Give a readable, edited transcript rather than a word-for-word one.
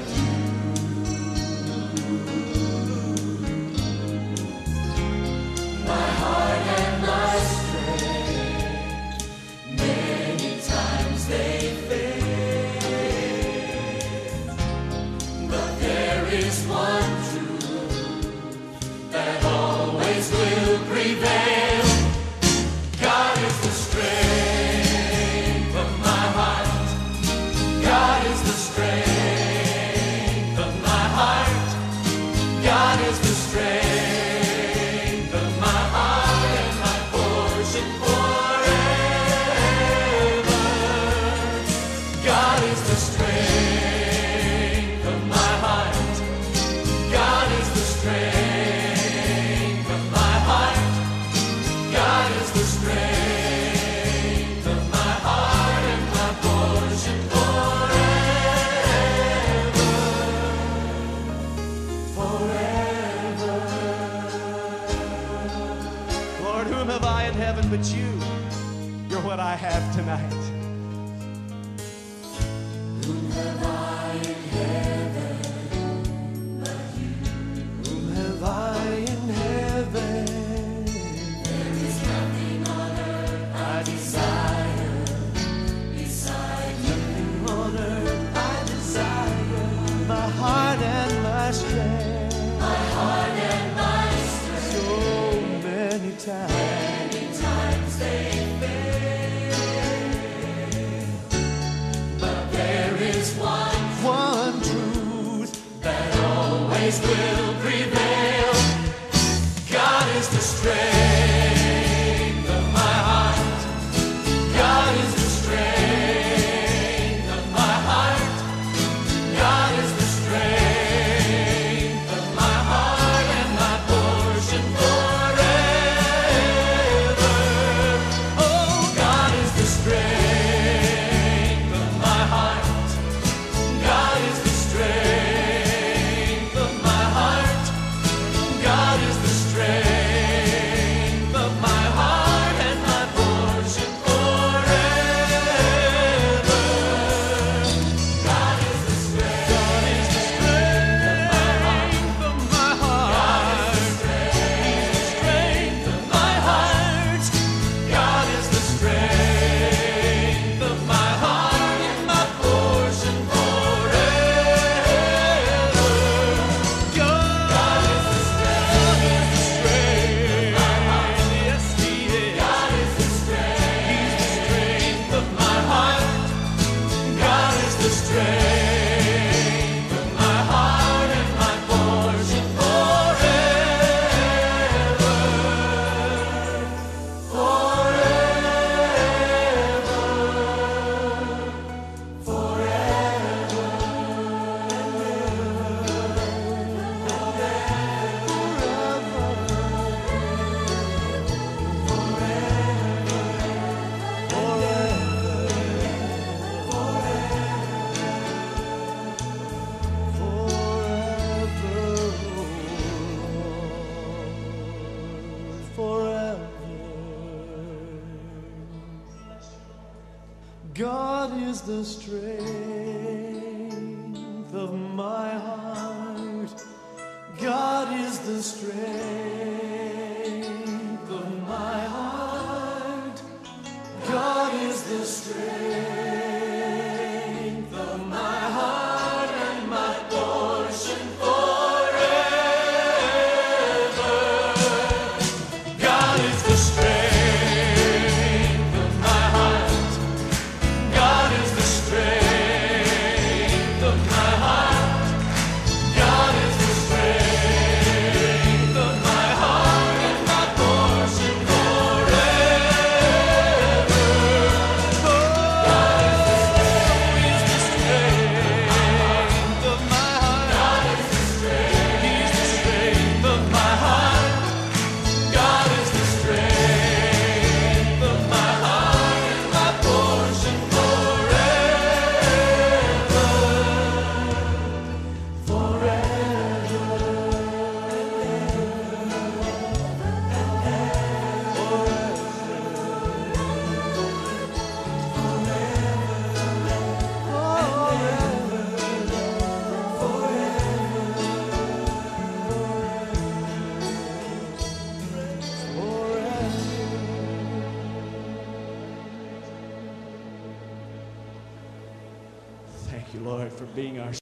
But you're what I have tonight. Whom have I in heaven but you? Whom have I in heaven? There is nothing on earth I desire beside you. Nothing on earth I desire. My heart and my strength. My heart and my strength. So many times. One truth that always will prevail. God is the strength of my heart. God is the strength of my heart. God is the strength of my heart and my portion forever. Oh, God is the strength. God is the strength of my heart. God is the strength of my heart. God is the strength of my heart and my portion forever. God is the strength. My heart. you, Lord, for being our